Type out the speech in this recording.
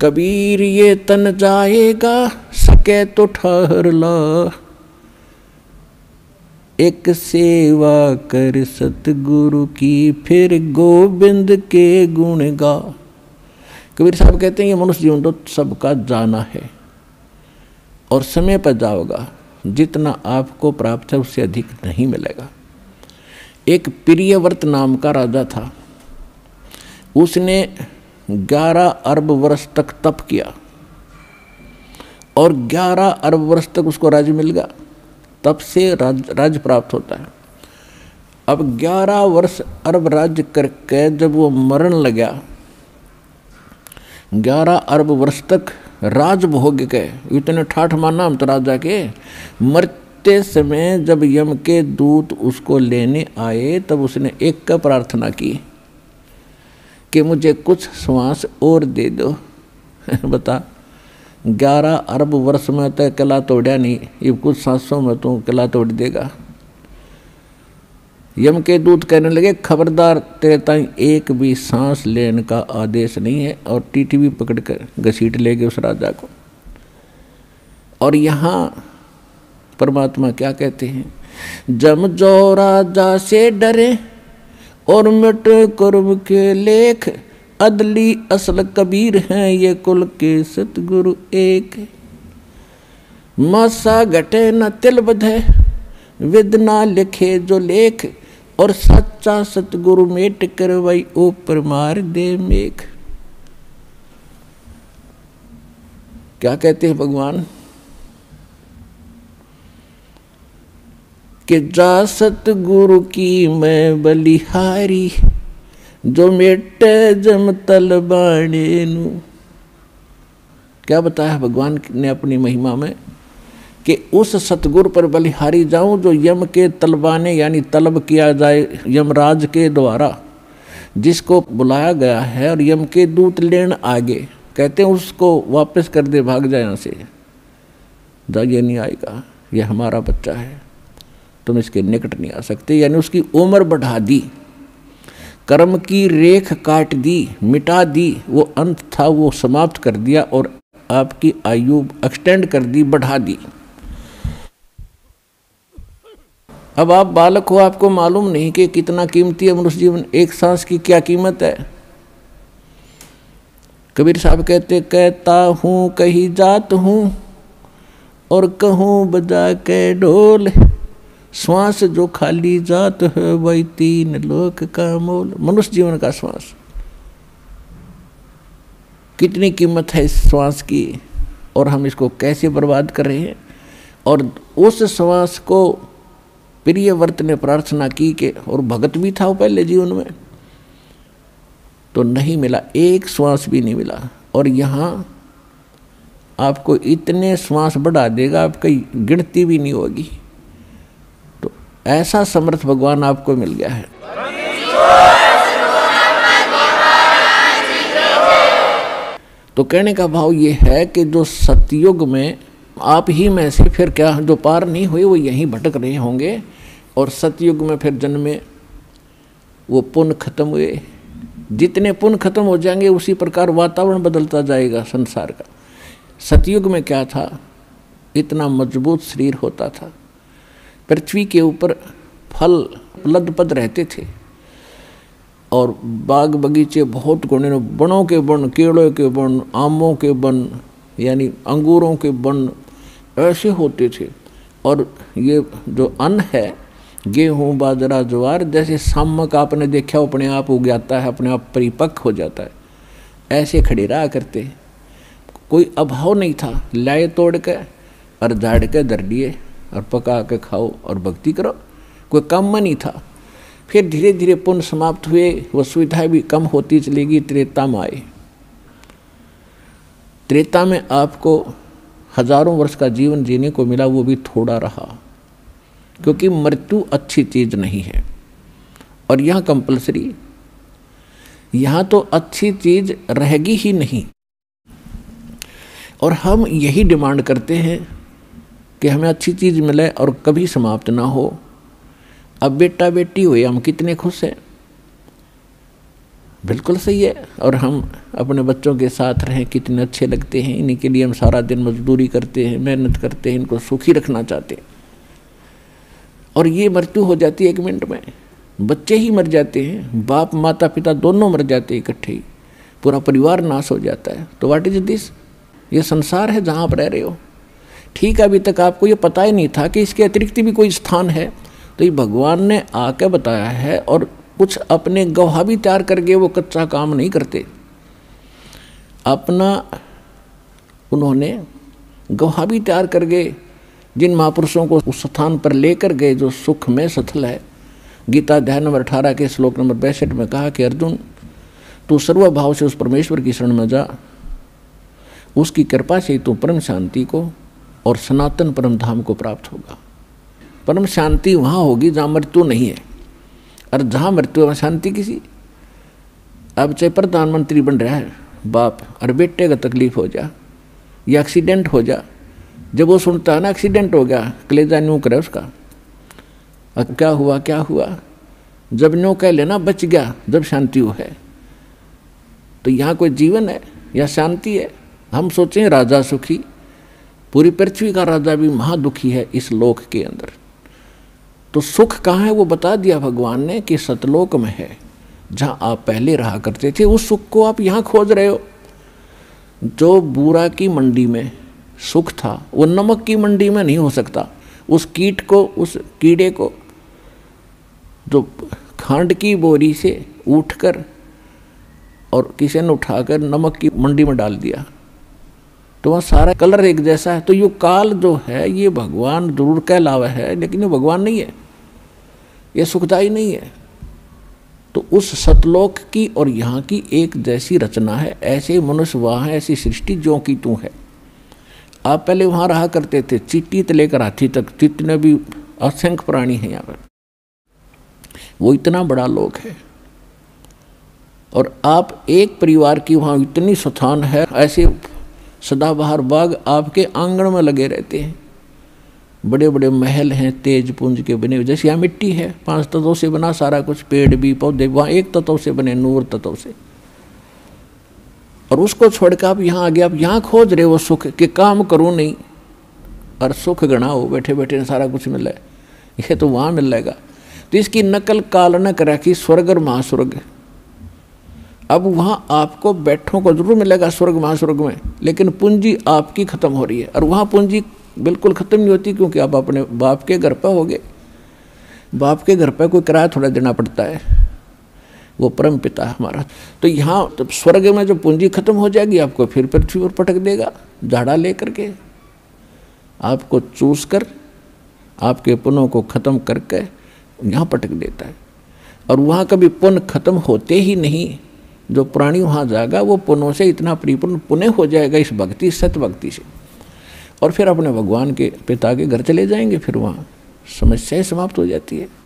कबीर ये तन जाएगा, सके तो ठहर ला, एक सेवा कर सतगुरु की, फिर गोविंद के गुण गा। कबीर साहब कहते हैं ये मनुष्य जीवन तो सबका जाना है और समय पर जाओगा, जितना आपको प्राप्त है उससे अधिक नहीं मिलेगा। एक प्रियव्रत नाम का राजा था, उसने 11 अरब वर्ष तक तप किया और 11 अरब वर्ष तक उसको राज्य मिल गया। तप से राज्य प्राप्त होता है। अब 11 वर्ष अरब राज्य करके जब वो मरण लगा, 11 अरब वर्ष तक राज भोग के इतने ठाठ माना हम तो राजा के। मरते समय जब यम के दूत उसको लेने आए तब उसने एक का प्रार्थना की कि मुझे कुछ श्वास और दे दो। बता 11 अरब वर्ष में तो किला तोड़ा नहीं, ये कुछ सांसों में तो किला तोड़ देगा। यम के दूत कहने लगे खबरदार, तेरे ताई एक भी सांस लेने का आदेश नहीं है, और टीटी भी पकड़ कर घसीट ले गए उस राजा को। और यहाँ परमात्मा क्या कहते हैं, जम जो राजा से डरे और मिट कर्म के लेख, अदली असल कबीर हैं ये कुल के सतगुरु एक। मासा घटे न तिल बधे, विद ना लिखे जो लेख, और सच्चा सतगुरु मेट करवाई ऊपर मार दे मेघ। क्या कहते हैं भगवान कि जा सतगुरु की मैं बलिहारी, जो मेटे जम तल बाणे नू। क्या बताया भगवान ने अपनी महिमा में कि उस सतगुरु पर बलिहारी जाऊं जो यम के तलबाने यानी तलब किया जाए यमराज के द्वारा, जिसको बुलाया गया है और यम के दूत लेन आगे, कहते हैं उसको वापस कर दे, भाग जाए यहाँ से, जा ये नहीं आएगा, ये हमारा बच्चा है, तुम इसके निकट नहीं आ सकते। यानी उसकी उम्र बढ़ा दी, कर्म की रेख काट दी, मिटा दी, वो अंत था वो समाप्त कर दिया और आपकी आयु एक्सटेंड कर दी, बढ़ा दी। अब आप बालक हो, आपको मालूम नहीं कि कितना कीमती है मनुष्य जीवन, एक सांस की क्या कीमत है। कबीर साहब कहता हूँ कहीं जात हूँ और कहूँ बजा के ढोल, श्वास जो खाली जात है वही 3 लोक का मोल। मनुष्य जीवन का श्वास, कितनी कीमत है इस श्वास की और हम इसको कैसे बर्बाद कर रहे हैं। और उस श्वास को प्रियव्रत ने प्रार्थना की कि, और भगत भी था वो पहले जीवन में, तो नहीं मिला, एक श्वास भी नहीं मिला। और यहाँ आपको इतने श्वास बढ़ा देगा आपकी गिनती भी नहीं होगी। तो ऐसा समर्थ भगवान आपको मिल गया है। तो कहने का भाव ये है कि जो सतयुग में आप ही में से फिर क्या जो पार नहीं हुए वो यहीं भटक रहे होंगे, और सतयुग में फिर जन्मे, वो पुण्य खत्म हुए। जितने पुण्य खत्म हो जाएंगे उसी प्रकार वातावरण बदलता जाएगा संसार का। सतयुग में क्या था, इतना मजबूत शरीर होता था, पृथ्वी के ऊपर फल लदपद रहते थे और बाग बगीचे बहुत गुणे, बनों के बन, केलों के बन, आमों के बन, यानी अंगूरों के बन ऐसे होते थे। और ये जो अन्न है, गेहूँ बाजरा ज्वार, जैसे सामक आपने देखा अपने आप उग जाता है, अपने आप परिपक्व हो जाता है, ऐसे खड़े रहा करते। कोई अभाव नहीं था, लाए तोड़ के और झाड़ के धर लिए और पका के खाओ और भक्ति करो, कोई काम नहीं था। फिर धीरे धीरे पुण्य समाप्त हुए, वो सुविधाएं भी कम होती चलेगी। त्रेता में आए, त्रेता में आपको हजारों वर्ष का जीवन जीने को मिला, वो भी थोड़ा रहा, क्योंकि मृत्यु अच्छी चीज नहीं है। और यहाँ कंपलसरी, यहाँ तो अच्छी चीज रहेगी ही नहीं। और हम यही डिमांड करते हैं कि हमें अच्छी चीज मिले और कभी समाप्त ना हो। अब बेटा बेटी हुए, हम कितने खुश हैं। बिल्कुल सही है। और हम अपने बच्चों के साथ रहें, कितने अच्छे लगते हैं, इन्हीं के लिए हम सारा दिन मजदूरी करते हैं, मेहनत करते हैं, इनको सुखी रखना चाहते हैं। और ये मृत्यु हो जाती है 1 मिनट में, बच्चे ही मर जाते हैं, बाप माता पिता दोनों मर जाते हैं इकट्ठे ही, पूरा परिवार नाश हो जाता है। तो व्हाट इज दिस? ये संसार है जहाँ आप रह रहे हो। ठीक है, अभी तक आपको ये पता ही नहीं था कि इसके अतिरिक्त भी कोई स्थान है, तो ये भगवान ने आके बताया है। और कुछ अपने गवाह भी तैयार करके वो कच्चा काम नहीं करते, अपना उन्होंने गवाह भी तैयार करके जिन महापुरुषों को उस स्थान पर लेकर गए जो सुख में सथल है। गीता अध्याय नंबर 18 के श्लोक नंबर 62 में कहा कि अर्जुन, तू सर्वभाव से उस परमेश्वर की शरण में जा, उसकी कृपा से तू परम शांति को और सनातन परम धाम को प्राप्त होगा। परम शांति वहाँ होगी जहाँ मृत्यु नहीं है, और जहाँ मृत्यु है शांति किसी। अब चाहे प्रधानमंत्री बन रहा है बाप, और बेटे का तकलीफ हो जा या एक्सीडेंट हो जा, जब वो सुनता है ना एक्सीडेंट हो गया, कलेजा न्यू करे उसका, क्या हुआ क्या हुआ, जब न्यू कह लेना बच गया, जब शांति हो है। तो यहाँ कोई जीवन है या शांति है? हम सोचें राजा सुखी, पूरी पृथ्वी का राजा भी महादुखी है इस लोक के अंदर। तो सुख कहाँ है वो बता दिया भगवान ने कि सतलोक में है, जहाँ आप पहले रहा करते थे। उस सुख को आप यहाँ खोज रहे हो। जो बूरा की मंडी में सुख था वो नमक की मंडी में नहीं हो सकता। उस कीट को, उस कीड़े को जो खांड की बोरी से उठकर और किसी ने उठाकर नमक की मंडी में डाल दिया तो वह सारा कलर एक जैसा है। तो ये काल जो है ये भगवान जरूर कहलावा है, लेकिन ये भगवान नहीं है, ये सुखदाई नहीं है। तो उस सतलोक की और यहाँ की एक जैसी रचना है। ऐसे मनुष्य वहाँ है, ऐसी सृष्टि जो कि तू है। आप पहले वहाँ रहा करते थे, चींटी से लेकर हाथी तक जितने भी असंख्य प्राणी हैं यहाँ पर, वो इतना बड़ा लोक है। और आप एक परिवार की वहाँ इतनी स्थान है, ऐसे सदाबहार बाग आपके आंगन में लगे रहते हैं। बड़े बड़े महल हैं तेज पुंज के बने हुए, जैसे यहाँ मिट्टी है 5 तत्वों से बना सारा कुछ, पेड़ भी पौधे, वहाँ 1 तत्व से बने, नूर तत्व से। और उसको छोड़कर आप यहाँ आ गए, आप यहाँ खोज रहे हो सुख के, काम करूँ नहीं और सुख गणा हो, बैठे बैठे सारा कुछ मिल है, ये तो वहाँ मिल जाएगा। तो इसकी नकल काल न करा कि स्वर्ग और महास्वर्ग। अब वहाँ आपको बैठों को जरूर मिलेगा स्वर्ग महास्वर्ग में, लेकिन पूंजी आपकी खत्म हो रही है। और वहाँ पूंजी बिल्कुल खत्म नहीं होती, क्योंकि आप अपने बाप के घर पर हो गए। बाप के घर पर कोई किराया थोड़ा देना पड़ता है, वो परम पिता है हमारा। तो यहाँ तो स्वर्ग में जो पूंजी खत्म हो जाएगी, आपको फिर पृथ्वी पर पटक देगा झाड़ा ले करके, आपको चूस कर आपके पुण्यों को खत्म करके यहाँ पटक देता है। और वहाँ कभी पुण्य खत्म होते ही नहीं। जो प्राणी वहाँ जाएगा वो पुण्यों से इतना परिपूर्ण पुण्य हो जाएगा इस भक्ति, सत्य भक्ति से, और फिर अपने भगवान के पिता के घर चले जाएंगे। फिर वहाँ समस्याएं समाप्त हो जाती है।